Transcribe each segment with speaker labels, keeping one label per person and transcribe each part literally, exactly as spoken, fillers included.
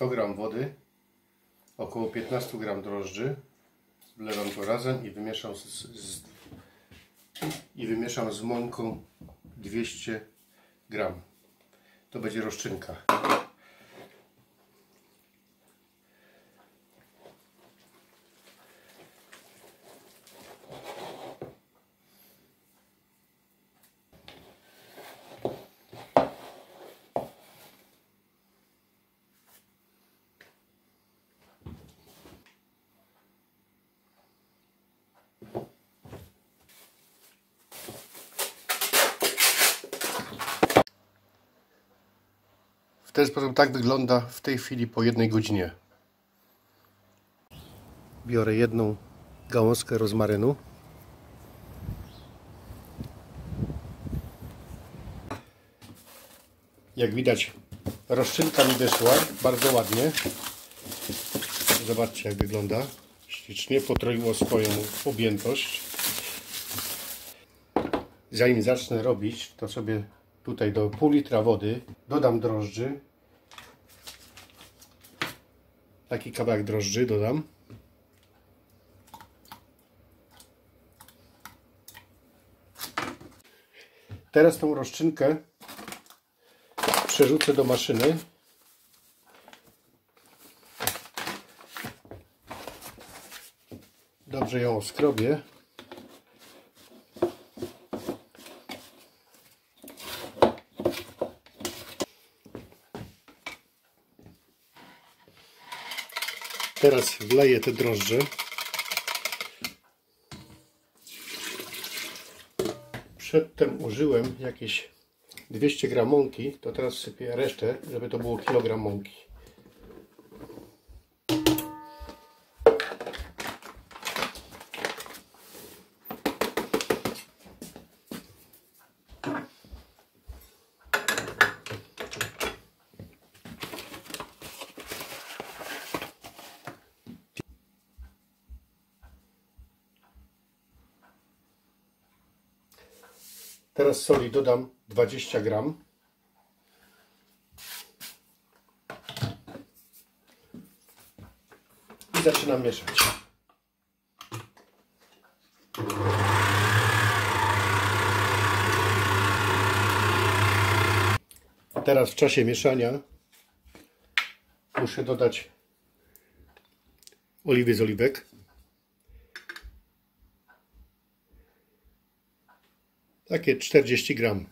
Speaker 1: sto gram wody, około piętnaście gram drożdży. Wlewam to razem i wymieszam z, z, i wymieszam z mąką dwieście gram. To będzie rozczynka. W ten sposób tak wygląda w tej chwili po jednej godzinie. Biorę jedną gałązkę rozmarynu. Jak widać, rozczynka mi wyszła bardzo ładnie. Zobaczcie, jak wygląda. Ślicznie potroiło swoją objętość. Zanim zacznę robić, to sobie tutaj do pół litra wody dodam drożdży. Taki kawałek drożdży dodam. Teraz tą rozczynkę przerzucę do maszyny. Dobrze ją oskrobię. Teraz wleję te drożdże. Przedtem użyłem jakieś dwieście gram mąki, to teraz wsypię resztę, żeby to było kilogram mąki. Teraz soli dodam dwadzieścia gram. I zaczynam mieszać. Teraz w czasie mieszania muszę dodać oliwy z oliwek. Takie czterdzieści gram.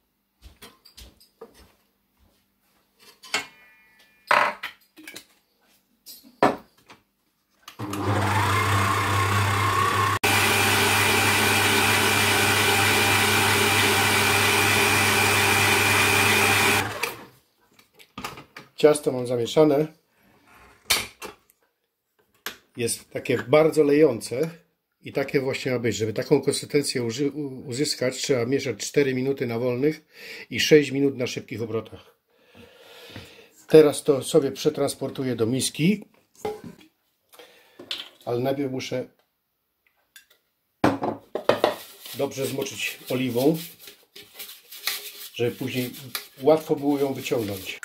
Speaker 1: Ciasto mam zamieszane. Jest takie bardzo lejące. I takie właśnie ma być. Żeby taką konsystencję uzyskać, trzeba mieszać cztery minuty na wolnych i sześć minut na szybkich obrotach. Teraz to sobie przetransportuję do miski. Ale najpierw muszę dobrze zmoczyć oliwą, żeby później łatwo było ją wyciągnąć.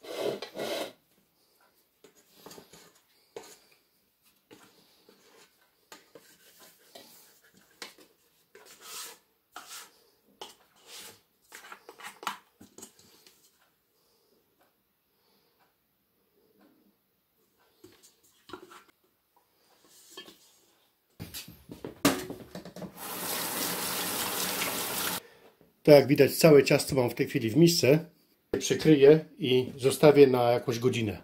Speaker 1: Tak jak widać, całe ciasto mam w tej chwili w misce. Przykryję i zostawię na jakąś godzinę.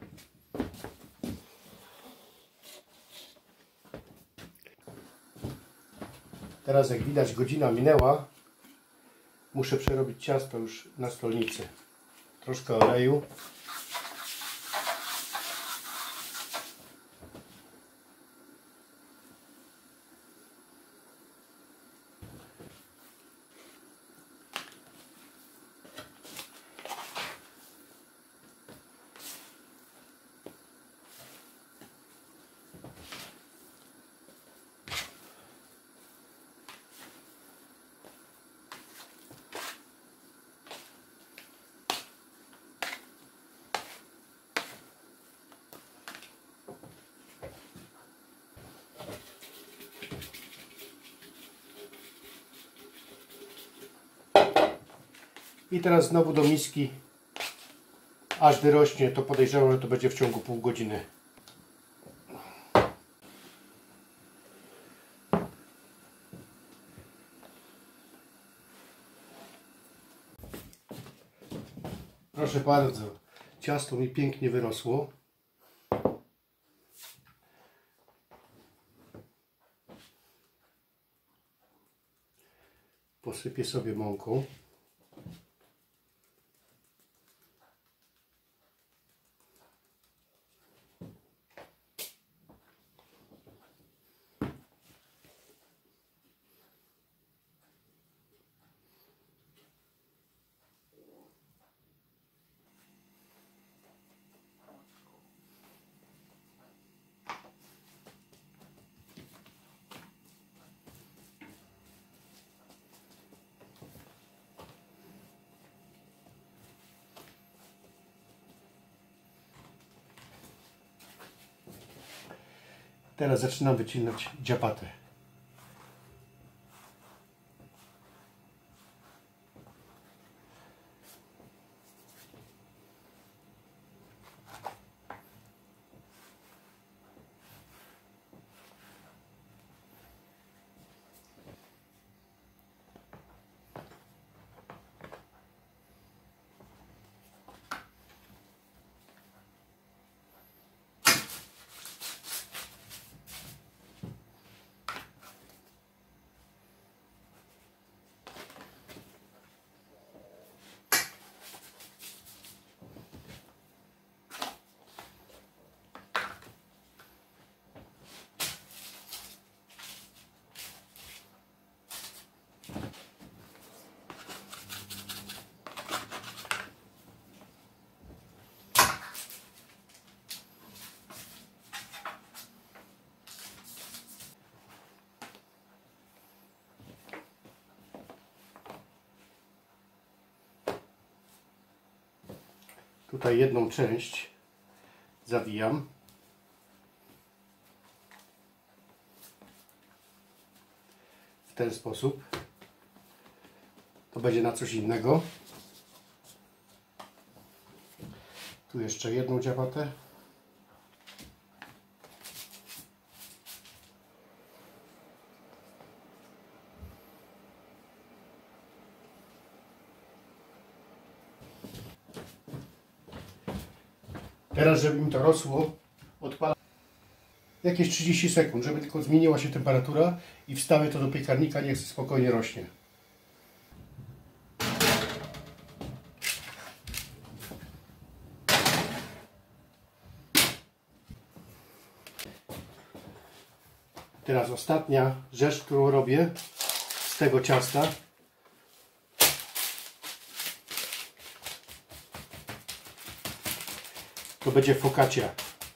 Speaker 1: Teraz jak widać, godzina minęła. Muszę przerobić ciasto już na stolnicy. Troszkę oleju. I teraz znowu do miski, aż wyrośnie. To podejrzewam, że to będzie w ciągu pół godziny. Proszę bardzo, ciasto mi pięknie wyrosło. Posypię sobie mąką. Teraz zaczynam wycinać ciapatę. Tutaj jedną część zawijam. W ten sposób. To będzie na coś innego. Tu jeszcze jedną ciapatę. Teraz, żeby mi to rosło, odpalam jakieś trzydzieści sekund, żeby tylko zmieniła się temperatura i wstawię to do piekarnika, niech spokojnie rośnie. Teraz ostatnia rzecz, którą robię z tego ciasta. To będzie focaccia.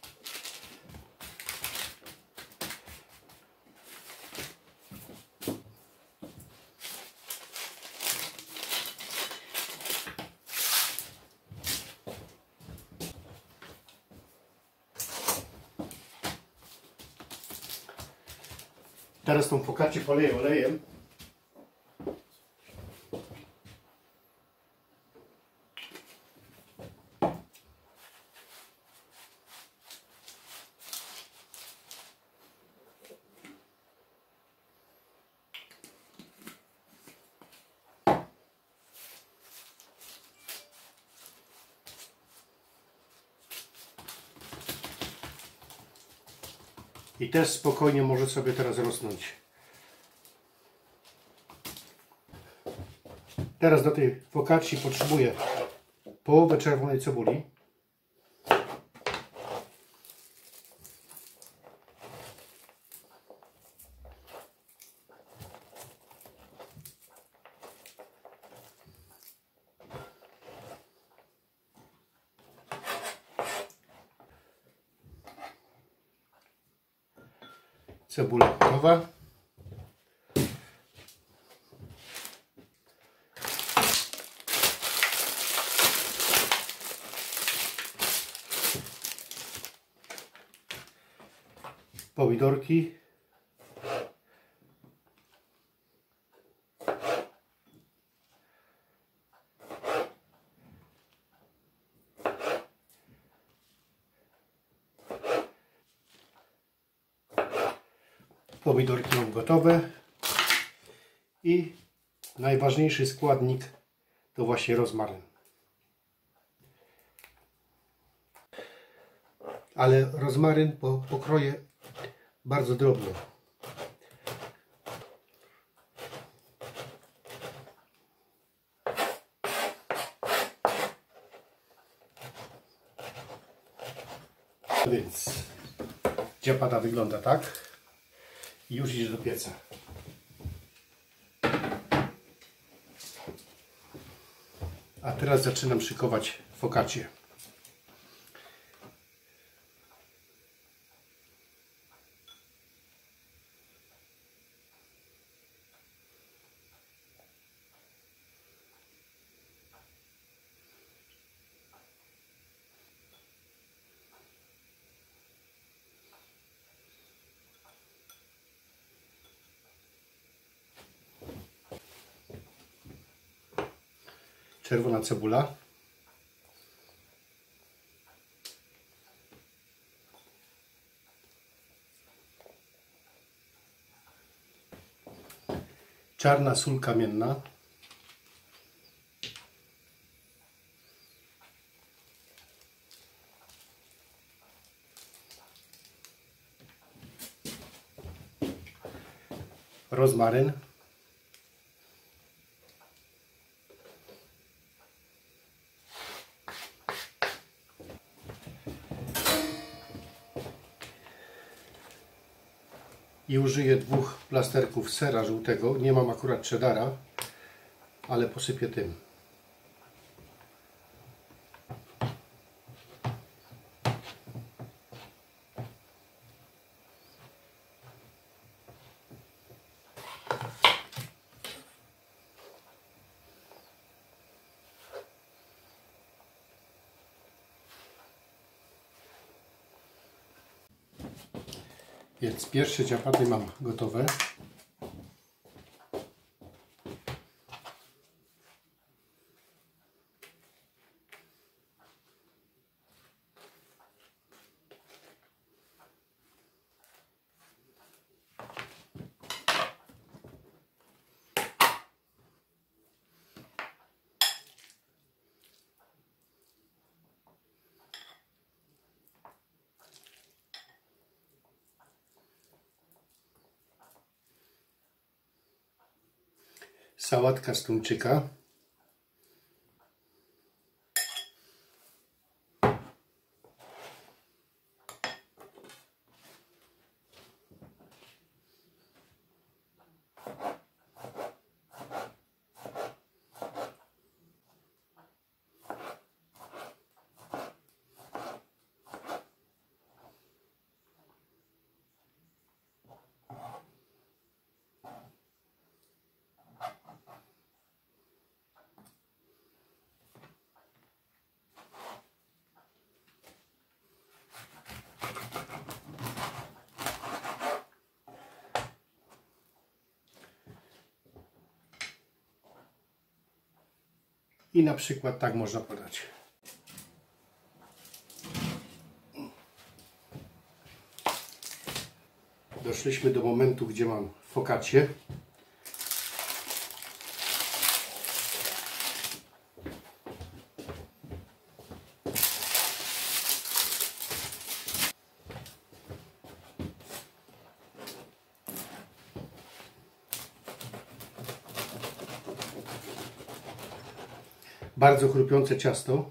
Speaker 1: Teraz tą focaccię poleję olejem. I też spokojnie może sobie teraz rosnąć. Teraz do tej focacci potrzebuję połowę czerwonej cebuli. Cebula gotowa. Pomidorki. Pomidorki mam gotowe. I najważniejszy składnik to właśnie rozmaryn. Ale rozmaryn pokroję bardzo drobno. Więc ciapata wygląda tak i już idzie do pieca. A teraz zaczynam szykować focaccię. Czerwona cebula. Czarna sól kamienna. Rozmaryn. I użyję dwóch plasterków sera żółtego. Nie mam akurat cheddara, ale posypię tym. Więc pierwsze ciapaty mam gotowe. Sałatka z tuńczyka. I na przykład tak można podać. Doszliśmy do momentu, gdzie mam focaccię. Bardzo chrupiące ciasto.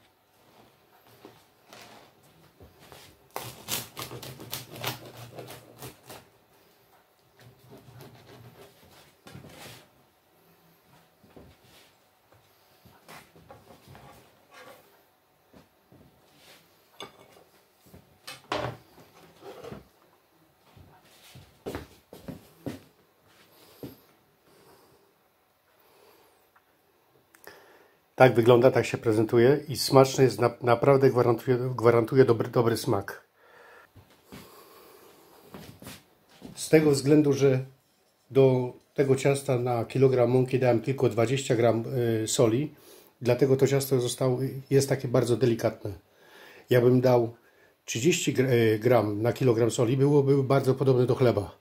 Speaker 1: Tak wygląda, tak się prezentuje i smaczny jest, na, naprawdę gwarantuje, gwarantuje dobry, dobry smak. Z tego względu, że do tego ciasta na kilogram mąki dałem tylko dwadzieścia gram soli, dlatego to ciasto zostało, jest takie bardzo delikatne. Ja bym dał trzydzieści gram na kilogram soli, byłoby bardzo podobne do chleba.